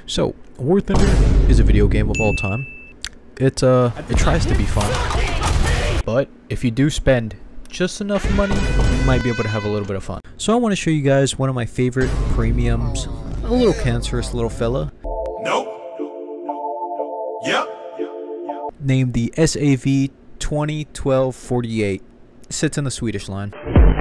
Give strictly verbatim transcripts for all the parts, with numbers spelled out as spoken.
So, Warthunder is a video game of all time. It, uh, it tries to be fun. But, if you do spend just enough money, you might be able to have a little bit of fun. So I want to show you guys one of my favorite premiums. A little cancerous little fella. Nope. Yep. Named the S A V twenty twelve forty-eight. Sits in the Swedish line.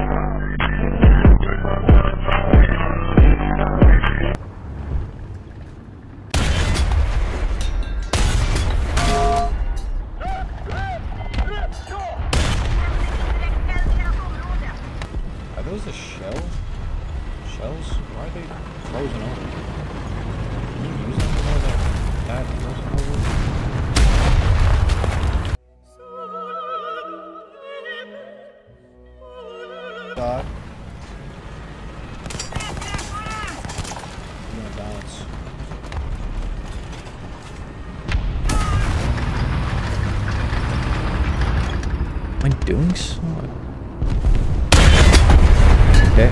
Are those the shell? Shells? Why are they frozen over? Can you use them more than that frozen over? God. I'm gonna balance. Am I doing so? Okay.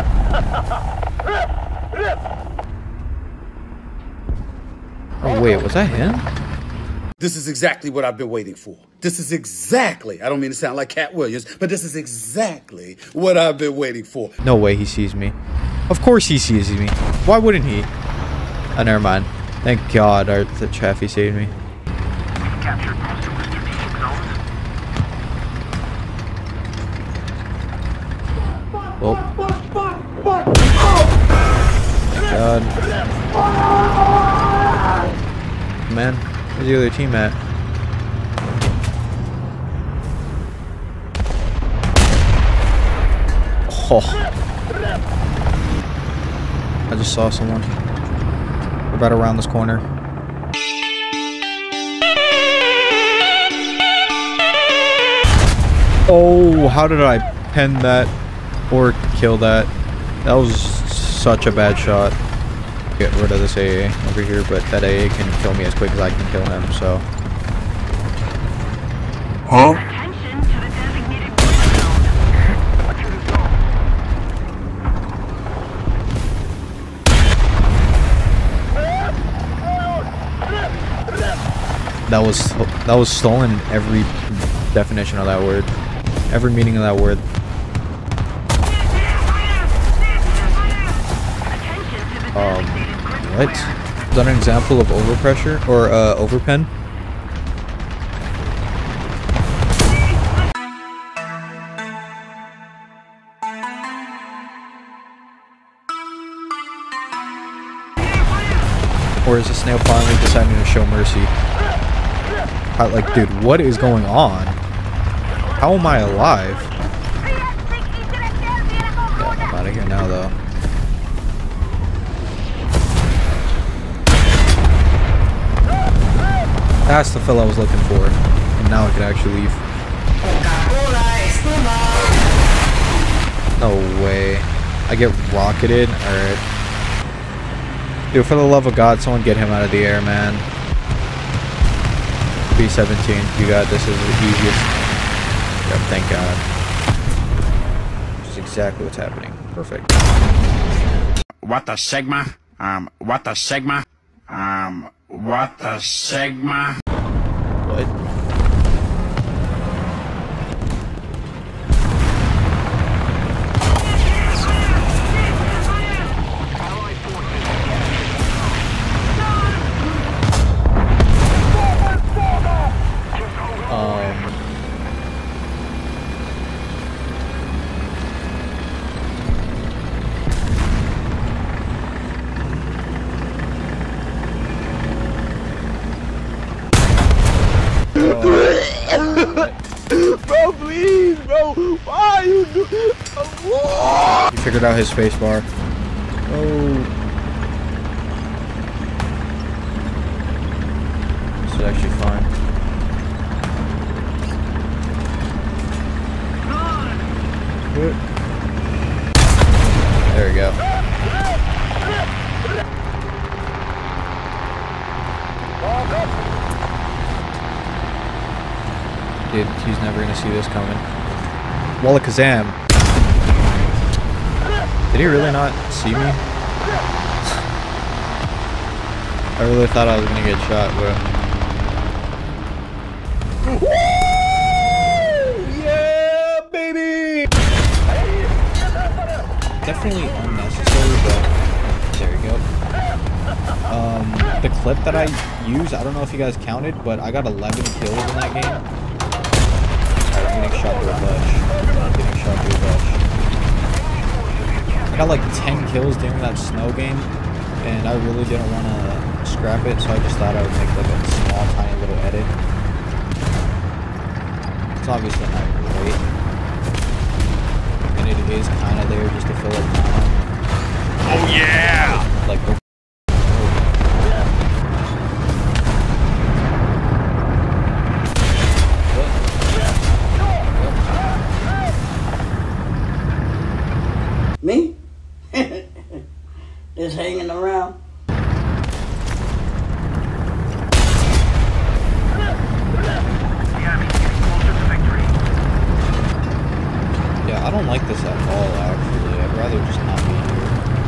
Oh wait, was that him? This is exactly what I've been waiting for. This is exactly, I don't mean to sound like Cat Williams, but this is exactly what I've been waiting for. No way he sees me. Of course he sees me. Why wouldn't he? Oh, never mind. Thank God our, the Chaffee saved me. Captured most of the strategic zones. Well. Thank God. Man, where's the other team at? Oh. I just saw someone. We're about around this corner. Oh, how did I pen that or kill that? That was such a bad shot. Get rid of this A A over here, but that A A can kill me as quick as I can kill him, so. Huh? Attention to the designated zone. That was that was stolen in every definition of that word, every meaning of that word. Um, what? Is that an example of overpressure or uh, overpen? Or is the snail finally deciding to show mercy? I, like, dude, what is going on? How am I alive? Yeah, I'm out of here now, though. That's the fella I was looking for. And now I can actually leave. No way. I get rocketed? Alright. Dude, for the love of God, someone get him out of the air, man. B seventeen, you got this. Is the easiest. Yep, thank God. Which is exactly what's happening. Perfect. What the Sigma? Um, what the Sigma? Um, what the Sigma? What? Bro, please, bro. Why are you doing? He figured out his spacebar. Oh. This is actually fine. There we go. Dude, he's never gonna see this coming. Wallakazam. Did he really not see me? I really thought I was gonna get shot, bro. Yeah, baby! Definitely unnecessary, but there you go. Um, the clip that I use, I don't know if you guys counted, but I got eleven kills in that game. Alright, I'm getting shot through a bush. I'm getting shot through a bush. I got like ten kills during that snow game, and I really didn't want to scrap it, so I just thought I would make like a small, tiny little edit. It's obviously not great, and it is kind of there just to fill up time. Oh yeah! Like the Me? Just hanging around. Yeah, I don't like this at all, actually. I'd rather just not be here.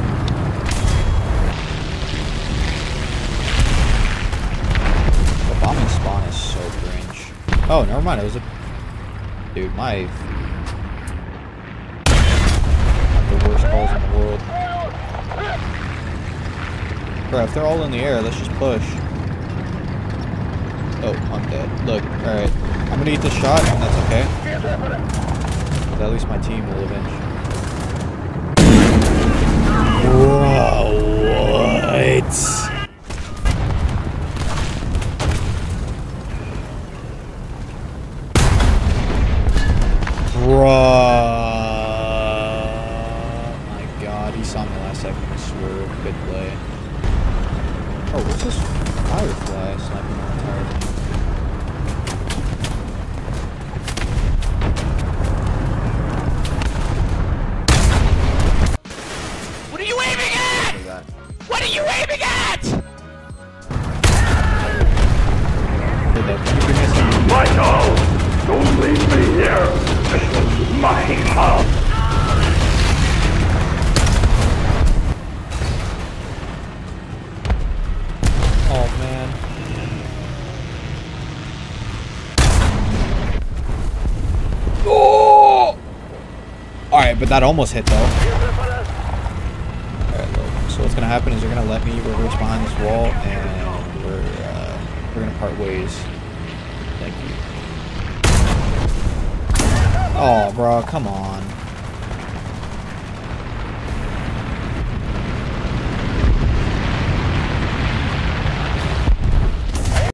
The bombing spawn is so cringe. Oh, never mind. It was a... Dude, my... the worst calls in the world. Bro, if they're all in the air, let's just push. Oh, I'm dead. Look, alright. I'm gonna eat this shot, and that's okay. But at least my team will avenge. Whoa, what? Bruh. My god, he saw me last second and swerved. Good play. Oh, what's this firefly sniping our entire thing? What are you aiming at? What are you aiming at? Michael! Don't leave me here! This is my house! Oh man. Oh! Alright, but that almost hit though. Alright, look. So what's gonna happen is they're gonna let me reverse behind this wall and we're uh, we're gonna part ways. Thank you. Oh bro, come on.